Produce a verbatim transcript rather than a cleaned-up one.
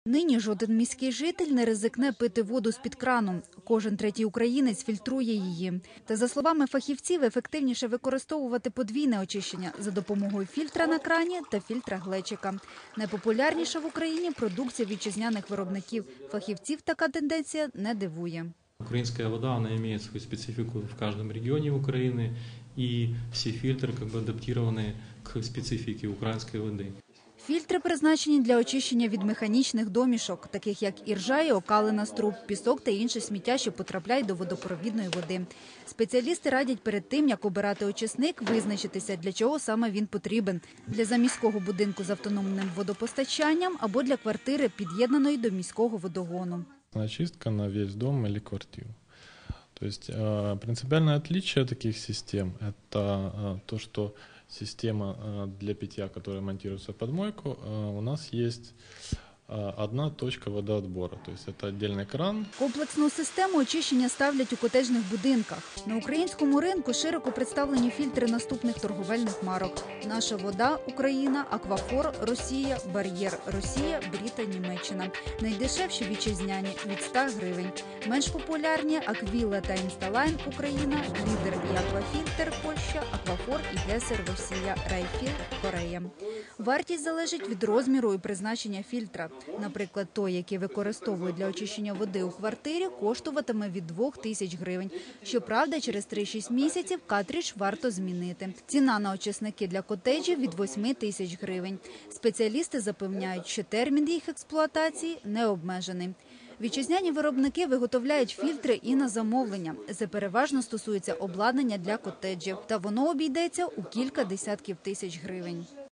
Нині жоден міський житель не ризикне пити воду з-під крану. Кожен третій українець фільтрує її. Та, за словами фахівців, ефективніше використовувати подвійне очищення за допомогою фільтра на крані та фільтра глечика. Найпопулярніша в Україні продукція вітчизняних виробників. Фахівців така тенденція не дивує. Украинская вода, она имеет свою специфику в каждом регионе Украины, и все фильтры как бы адаптированы к специфике украинской воды. Фільтри призначені для очищення від механічних домішок, таких як іржа і окалина з труб, пісок та інше сміття, що потрапляють до водопровідної води. Спеціалісти радять перед тим, як обирати очисник, визначитися, для чого саме він потрібен – для заміського будинку з автономним водопостачанням або для квартири, під'єднаної до міського водогону. Очистка на весь дом или квартиру. То есть принципиальное отличие таких систем – это то, что система для питья, которая монтируется в подмойку, у нас есть одна точка водоотбора, то есть это отдельный кран. Комплексну систему очищення ставлять у котеджних будинках. На українському ринку широко представлені фільтри наступних торговельних марок: «Наша вода», «Україна», «Аквафор», «Росія», «Бар'єр», «Росія», «Бріта», «Німеччина». Найдешевші вітчизняні – від ста гривень. Менш популярні – «Аквіла» та «Інсталайн», «Україна», «Лідер» і «Аквафільтр», Польща, «Аквафор» і «Гесер», Росія, «Райфіл», Корея. Вартість залежить від розміру і призначення фільтра. Наприклад, той, який використовують для очищення води у квартирі, коштуватиме від двох тисяч гривень. Щоправда, через три-шість місяців картридж варто змінити. Ціна на очисники для котеджів – від восьми тисяч гривень. Спеціалісти запевняють, що термін їх експлуатації не обмежений. Вітчизняні виробники виготовляють фільтри і на замовлення. Це переважно стосується обладнання для котеджів. Та воно обійдеться у кілька десятків тисяч гривень.